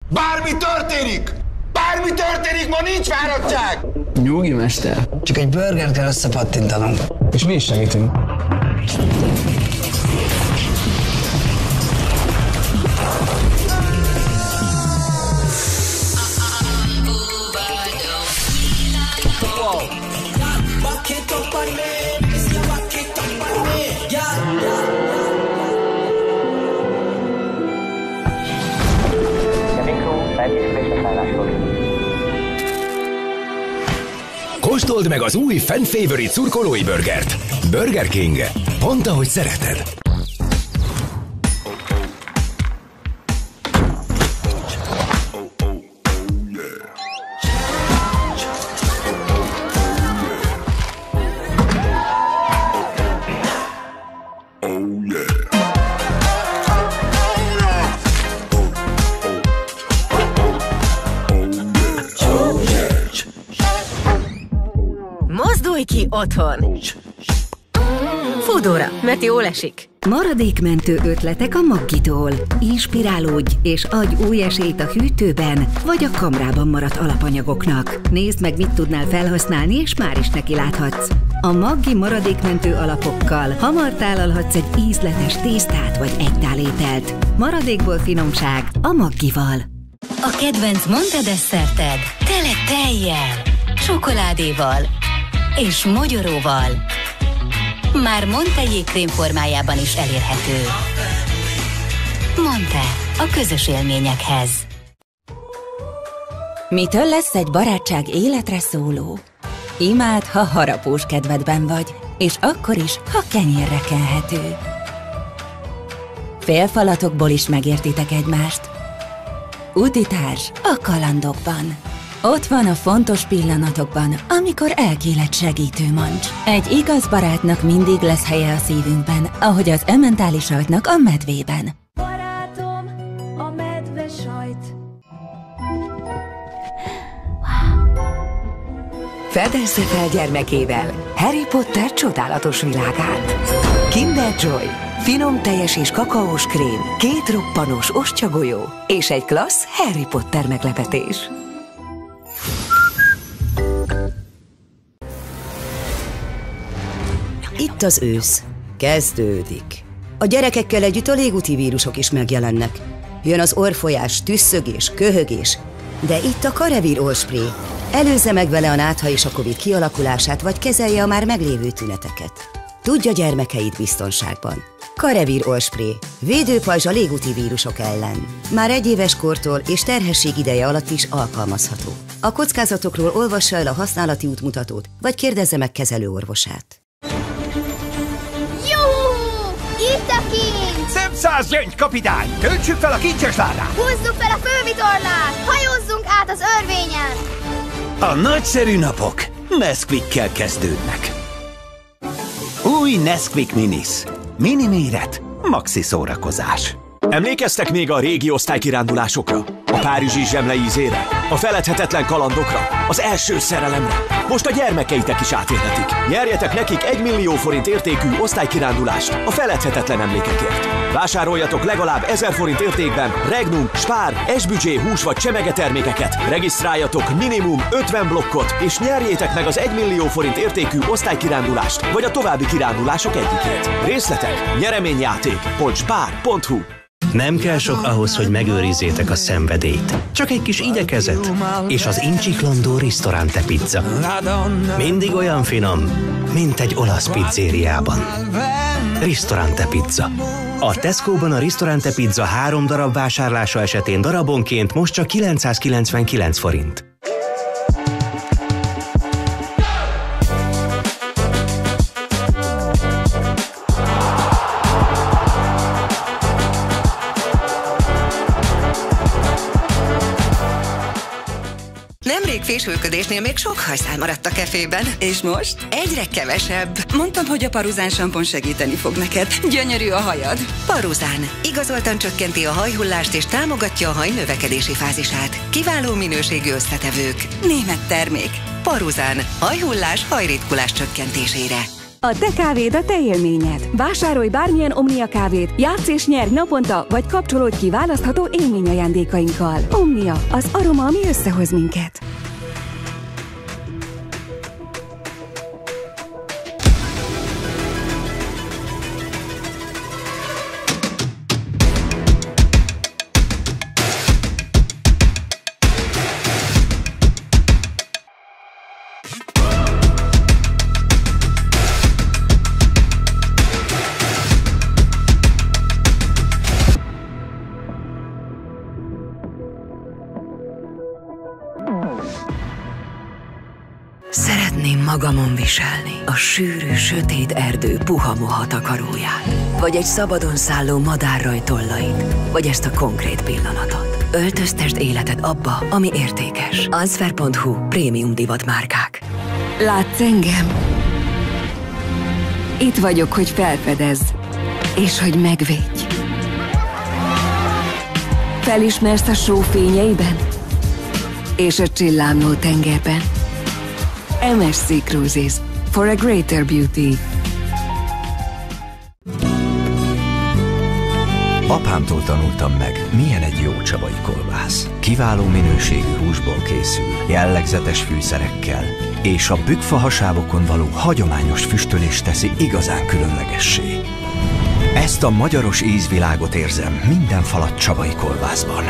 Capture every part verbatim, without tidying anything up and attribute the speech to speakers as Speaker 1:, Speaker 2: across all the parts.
Speaker 1: Bármi történik! Bármi történik, ma nincs fáradtság!
Speaker 2: Nyugi, mester.
Speaker 3: Csak egy burgert kell összepattintanunk.
Speaker 2: És mi is segítünk.
Speaker 4: Kóstold meg az új Fan Favorite szurkolói burgert. Burger King. Pont ahogy szereted.
Speaker 5: Mozdulj ki otthon! Foodóra, mert jól esik.
Speaker 6: Maradékmentő ötletek a Maggitól. Inspirálódj és adj új esélyt a hűtőben vagy a kamrában maradt alapanyagoknak. Nézd meg, mit tudnál felhasználni, és már is neki láthatsz. A Maggi maradékmentő alapokkal hamar tálalhatsz egy ízletes tésztát vagy egytálételt. Maradékból finomság a Maggival.
Speaker 7: A kedvenc Monte desszerted tele tejjel, csokoládéval és mogyoróval. Már Monte jégkrém formájában is elérhető. Monte, a közös élményekhez.
Speaker 8: Mitől lesz egy barátság életre szóló? Imád, ha harapós kedvedben vagy, és akkor is, ha kenyérre kenhető. Félfalatokból is megértitek egymást. Utitárs a kalandokban. Ott van a fontos pillanatokban, amikor elkéled segítő mancs. Egy igaz barátnak mindig lesz helye a szívünkben, ahogy az Emmentáli sajtnak a medvében.
Speaker 9: Barátom, a medve sajt.
Speaker 10: Fedezze fel gyermekével Harry Potter csodálatos világát. Kinder Joy, finom tejes és kakaós krém, két roppanós ostyagolyó és egy klassz Harry Potter meglepetés.
Speaker 11: Itt az ősz. Kezdődik. A gyerekekkel együtt a légúti vírusok is megjelennek. Jön az orrfolyás, tüsszögés, köhögés. De itt a Karevir All-Spray. Előzze meg vele a nátha és a Covid kialakulását, vagy kezelje a már meglévő tüneteket. Tudja gyermekeid biztonságban. Karevir All-Spray. Védőpajzs a légúti vírusok ellen. Már egy éves kortól és terhesség ideje alatt is alkalmazható. A kockázatokról olvassa el a használati útmutatót, vagy kérdezze meg kezelőorvosát.
Speaker 12: Itt a kincs!
Speaker 13: Több száz gyöngy, kapitány! Töltsük fel a kincses ládát!
Speaker 12: Húzzuk fel a fővitorlát! Hajózzunk át az örvényen!
Speaker 13: A nagyszerű napok Nesquikkel kezdődnek. Új Nesquik Minis. Mini méret, maxi szórakozás.
Speaker 14: Emlékeztek még a régi osztálykirándulásokra? A párizsi zsemle ízére? A feledhetetlen kalandokra? Az első szerelemre? Most a gyermekeitek is átélhetik. Nyerjetek nekik egy millió forint értékű osztálykirándulást a feledhetetlen emlékekért. Vásároljatok legalább ezer forint értékben Regnum, Spár, S-büdzsé, hús vagy csemege termékeket. Regisztráljatok minimum ötven blokkot, és nyerjétek meg az egy millió forint értékű osztálykirándulást, vagy a további kirándulások egyikét. Részletek nyereményjáték pont spár pont hu.
Speaker 15: Nem kell sok ahhoz, hogy megőrizzétek a szenvedélyt. Csak egy kis igyekezet, és az Incsiklandó Ristorante Pizza. Mindig olyan finom, mint egy olasz pizzériában. Ristorante Pizza. A Tesco-ban a Ristorante Pizza három darab vásárlása esetén darabonként most csak kilencszázkilencvenkilenc forint.
Speaker 10: Nemrég fésülködésnél még sok hajszál maradt a kefében. És most? Egyre kevesebb.
Speaker 16: Mondtam, hogy a Paruzán sampon segíteni fog neked. Gyönyörű a hajad.
Speaker 10: Paruzán. Igazoltan csökkenti a hajhullást és támogatja a haj növekedési fázisát. Kiváló minőségű összetevők.
Speaker 16: Német termék.
Speaker 10: Paruzán. Hajhullás, hajritkulás csökkentésére.
Speaker 17: A te kávéd a te élményed. Vásárolj bármilyen Omnia kávét, játsz és nyerj naponta, vagy kapcsolódj ki választható élményajándékainkkal. Omnia, az aroma, ami összehoz minket.
Speaker 10: Szeretném magamon viselni a sűrű, sötét erdő puha-moha takaróját, vagy egy szabadon szálló madárraj tollait, vagy ezt a konkrét pillanatot. Öltöztesd életed abba, ami értékes. Answer pont hu prémium divatmárkák.
Speaker 17: Látsz engem? Itt vagyok, hogy felfedezz, és hogy megvédj. Felismersz a só fényeiben, és a csillámló tengerben. em es cé Cruises, for a greater beauty.
Speaker 4: Apámtól tanultam meg, milyen egy jó csabai kolbász. Kiváló minőségű húsból készül, jellegzetes fűszerekkel, és a bükkfa hasábokon való hagyományos füstölés teszi igazán különlegessé. Ezt a magyaros ízvilágot érzem minden falat csabai kolbászban.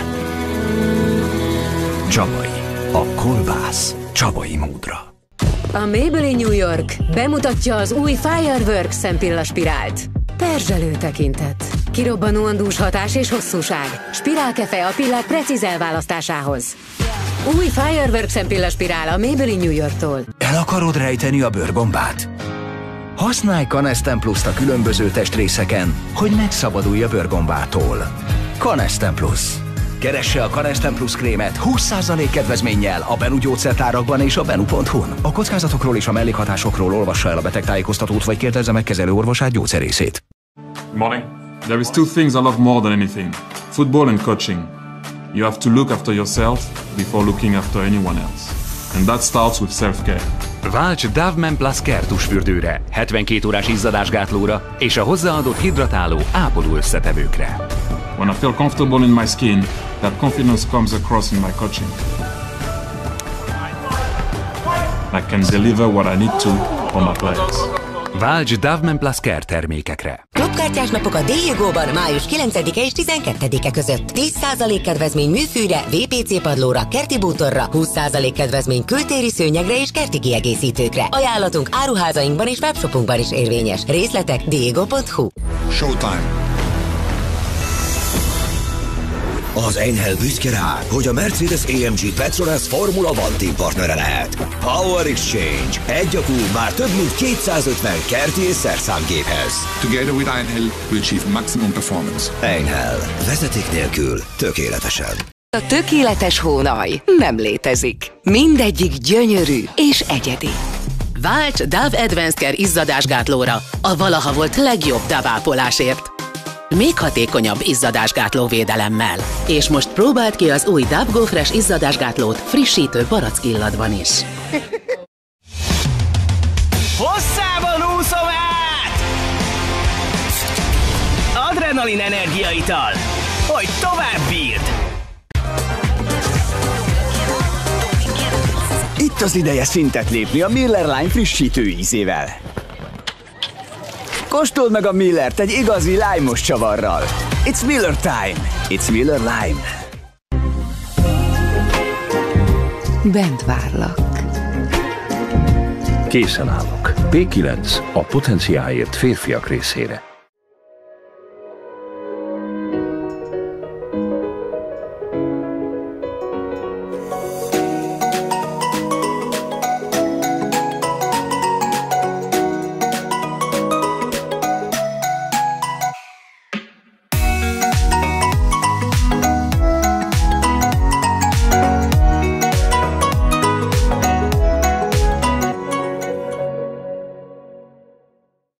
Speaker 4: Csabai. A kolbász csabai módra.
Speaker 5: A Maybelline New York bemutatja az új Fireworks szempillaspirált. Perzselő tekintet, kirobbanóan dús hatás és hosszúság, spirálkefe a pillák precíz elválasztásához. Új Fireworks szempillaspirál a Maybelline New Yorktól.
Speaker 18: El akarod rejteni a bőrgombát? Használj Canesten Plus-t a különböző testrészeken, hogy megszabadulj a bőrgombától. Canesten Plus. Keresse a Canesten Plus krémet húsz százalék kedvezménnyel a Benu gyógyszertárakban és a benu pont hu-n. A kockázatokról és a mellékhatásokról olvassa el a betegtájékoztatót, vagy kérdezze meg kezelőorvosát, gyógyszerészét.
Speaker 19: Morning. There is two things I love more than anything. Football and coaching. You have to look after yourself before looking after anyone else. And that starts with self-care.
Speaker 20: Válts Dove Men Plus kertusfürdőre, hetvenkét órás izzadásgátlóra és a hozzáadott hidratáló, ápoló összetevőkre.
Speaker 19: When I feel comfortable in my skin, that confidence comes across in my coaching. I can deliver what I need to for my players.
Speaker 20: Válts Dove Men Plus Care termékekre.
Speaker 21: Klubkártyás napok a Diegóban május kilencedike és tizenkettedike között. tíz százalék kedvezmény műfűre, vé pé cé padlóra, kerti bútorra, húsz százalék kedvezmény kültéri szőnyegre és kerti kiegészítőkre. Ajánlatunk áruházainkban és webshopunkban is érvényes. Részletek diego pont hu.
Speaker 1: Showtime.
Speaker 22: Az Einhell büszke rá, hogy a Mercedes á em gé Petronas Formula One team partnere lehet. Power Exchange. Egy akú már több mint kétszázötven kerti és szerszámgéphez.
Speaker 1: Together with Einhell, we achieve maximum performance.
Speaker 22: Einhell. Vezeték nélkül tökéletesen.
Speaker 10: A tökéletes hónaj nem létezik. Mindegyik gyönyörű és egyedi.
Speaker 5: Válts Dove Advanced Care izzadásgátlóra a valaha volt legjobb Dove ápolásért. Még hatékonyabb izzadásgátló védelemmel. És most próbáld ki az új Dove Go Fresh izzadásgátlót frissítő barack illatban is.
Speaker 23: Hosszában úszom át! Adrenalin energiaital, hogy tovább bírd!
Speaker 14: Itt az ideje szintet lépni a Miller Lime frissítő ízével. Kóstold meg a Millert egy igazi lime-os csavarral. It's Miller time. It's Miller Lime.
Speaker 6: Bent várlak.
Speaker 24: Készen állok. pé kilenc a potenciáért férfiak részére.